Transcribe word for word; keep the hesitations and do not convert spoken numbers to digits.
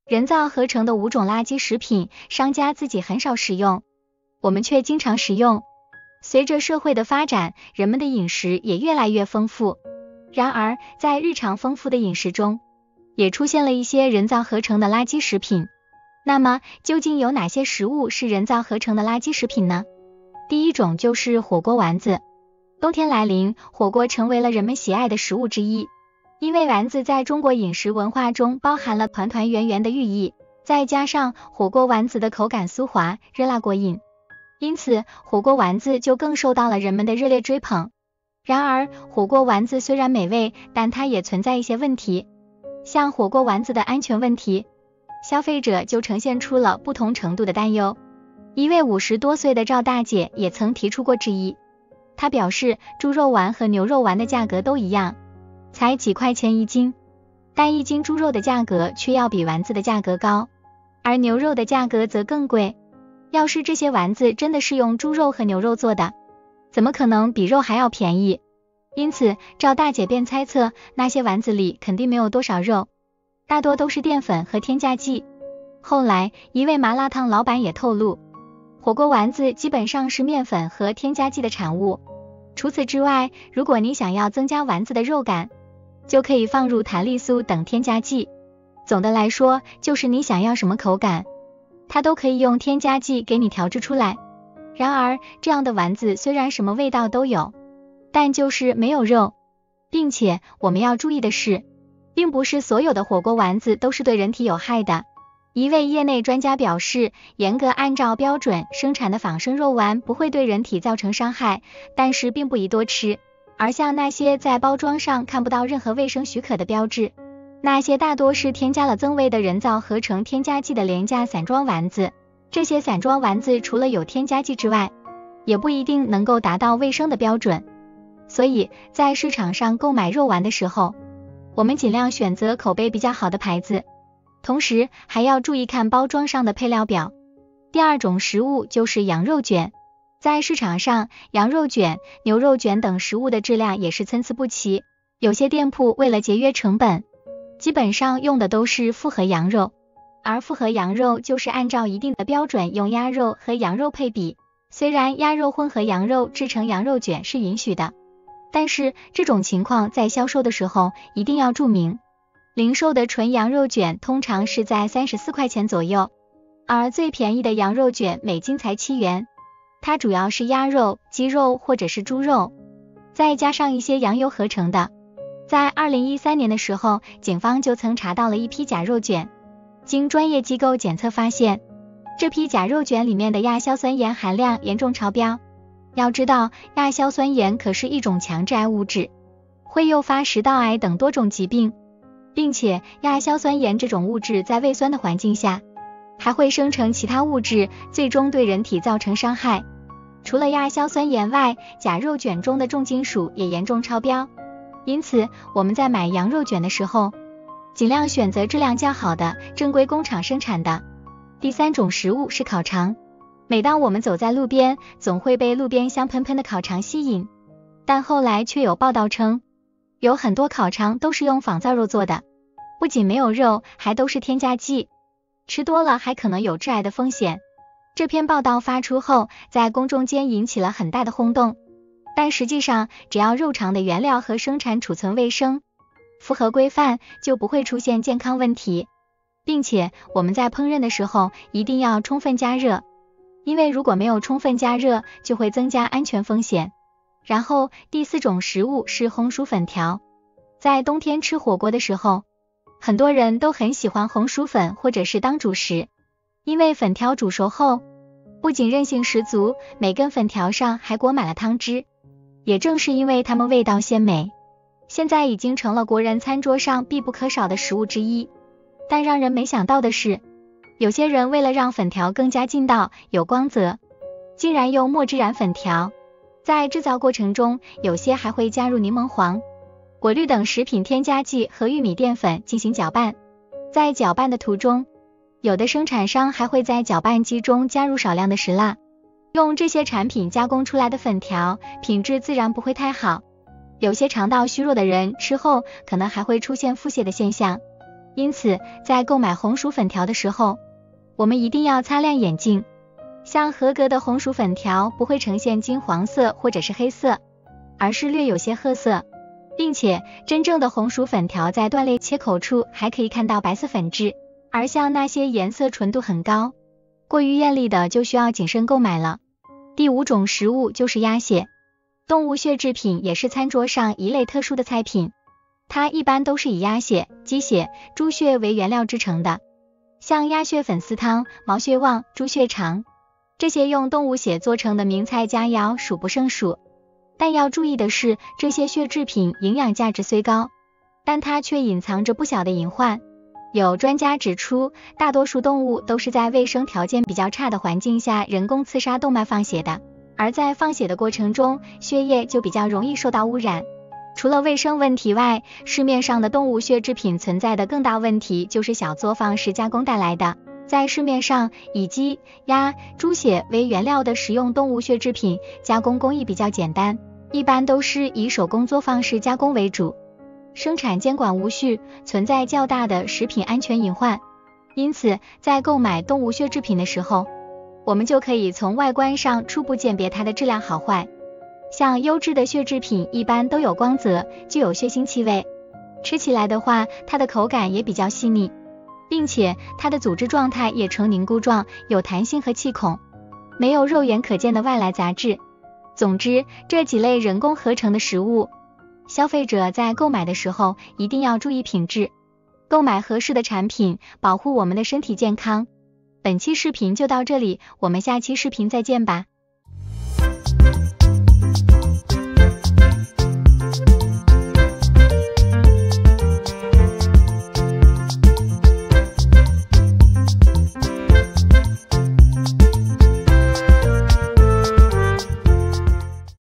人造合成的五种垃圾食品，商家自己很少食用，我们却经常食用。随着社会的发展，人们的饮食也越来越丰富。然而，在日常丰富的饮食中，也出现了一些人造合成的垃圾食品。那么，究竟有哪些食物是人造合成的垃圾食品呢？第一种就是火锅丸子。冬天来临，火锅成为了人们喜爱的食物之一。因为丸子在中国饮食文化中包含了团团圆圆的寓意，再加上火锅丸子的口感酥滑、热辣过瘾，因此火锅丸子就更受到了人们的热烈追捧。然而，火锅丸子虽然美味，但它也存在一些问题。像火锅丸子的安全问题，消费者就呈现出了不同程度的担忧。一位五十多岁的赵大姐也曾提出过质疑，她表示猪肉丸和牛肉丸的价格都一样，才几块钱一斤，但一斤猪肉的价格却要比丸子的价格高，而牛肉的价格则更贵。要是这些丸子真的是用猪肉和牛肉做的，怎么可能比肉还要便宜？因此，赵大姐便猜测那些丸子里肯定没有多少肉，大多都是淀粉和添加剂。后来，一位麻辣烫老板也透露，火锅丸子基本上是面粉和添加剂的产物。除此之外，如果你想要增加丸子的肉感，就可以放入弹力素等添加剂。总的来说，就是你想要什么口感，它都可以用添加剂给你调制出来。然而，这样的丸子虽然什么味道都有，但就是没有肉。并且我们要注意的是，并不是所有的火锅丸子都是对人体有害的。一位业内专家表示，严格按照标准生产的仿生肉丸不会对人体造成伤害，但是并不宜多吃。而像那些在包装上看不到任何卫生许可的标志，那些大多是添加了增味的人造合成添加剂的廉价散装丸子。这些散装丸子除了有添加剂之外，也不一定能够达到卫生的标准。所以在市场上购买肉丸的时候，我们尽量选择口碑比较好的牌子，同时还要注意看包装上的配料表。第二种食物就是羊肉卷。在市场上，羊肉卷、牛肉卷等食物的质量也是参差不齐，有些店铺为了节约成本，基本上用的都是复合羊肉，而复合羊肉就是按照一定的标准用鸭肉和羊肉配比。虽然鸭肉混合羊肉制成羊肉卷是允许的，但是这种情况在销售的时候一定要注明，零售的纯羊肉卷通常是在三十四块钱左右，而最便宜的羊肉卷每斤才七元。它主要是鸭肉、鸡肉或者是猪肉，再加上一些羊油合成的。在二零一三年的时候，警方就曾查到了一批假肉卷，经专业机构检测发现，这批假肉卷里面的亚硝酸盐含量严重超标。要知道，亚硝酸盐可是一种强致癌物质，会诱发食道癌等多种疾病，并且亚硝酸盐这种物质在胃酸的环境下还会生成其他物质，最终对人体造成伤害。除了亚硝酸盐外，假肉卷中的重金属也严重超标。因此，我们在买羊肉卷的时候，尽量选择质量较好的正规工厂生产的。第三种食物是烤肠。每当我们走在路边，总会被路边香喷喷的烤肠吸引，但后来却有报道称，有很多烤肠都是用仿造肉做的，不仅没有肉，还都是添加剂，吃多了还可能有致癌的风险。这篇报道发出后，在公众间引起了很大的轰动。但实际上，只要肉肠的原料和生产储存卫生符合规范，就不会出现健康问题。并且我们在烹饪的时候一定要充分加热，因为如果没有充分加热，就会增加安全风险。然后第四种食物是红薯粉条。在冬天吃火锅的时候，很多人都很喜欢红薯粉或者是当主食，因为粉条煮熟后不仅韧性十足，每根粉条上还裹满了汤汁。也正是因为它们味道鲜美，现在已经成了国人餐桌上必不可少的食物之一。但让人没想到的是，有些人为了让粉条更加劲道有光泽，竟然用墨汁染粉条。在制造过程中，有些还会加入柠檬黄、果绿等食品添加剂和玉米淀粉进行搅拌。在搅拌的途中，有的生产商还会在搅拌机中加入少量的石蜡。用这些产品加工出来的粉条品质自然不会太好，有些肠道虚弱的人吃后可能还会出现腹泻的现象。 因此在购买红薯粉条的时候，我们一定要擦亮眼睛。像合格的红薯粉条不会呈现金黄色或者是黑色，而是略有些褐色，并且真正的红薯粉条在断裂切口处还可以看到白色粉质，而像那些颜色纯度很高、过于艳丽的就需要谨慎购买了。第五种食物就是鸭血，动物血制品也是餐桌上一类特殊的菜品，它一般都是以鸭血、鸡血、猪血为原料制成的，像鸭血粉丝汤、毛血旺、猪血肠，这些用动物血做成的名菜佳肴数不胜数。但要注意的是，这些血制品营养价值虽高，但它却隐藏着不小的隐患。有专家指出，大多数动物都是在卫生条件比较差的环境下人工刺杀动脉放血的，而在放血的过程中，血液就比较容易受到污染。除了卫生问题外，市面上的动物血制品存在的更大问题就是小作坊式加工带来的。在市面上以鸡、鸭、猪血为原料的食用动物血制品，加工工艺比较简单，一般都是以手工作坊式加工为主，生产监管无序，存在较大的食品安全隐患。因此，在购买动物血制品的时候，我们就可以从外观上初步鉴别它的质量好坏。像优质的血制品一般都有光泽，具有血腥气味，吃起来的话，它的口感也比较细腻，并且它的组织状态也呈凝固状，有弹性和气孔，没有肉眼可见的外来杂质。总之，这几类人工合成的食物，消费者在购买的时候一定要注意品质，购买合适的产品，保护我们的身体健康。本期视频就到这里，我们下期视频再见吧。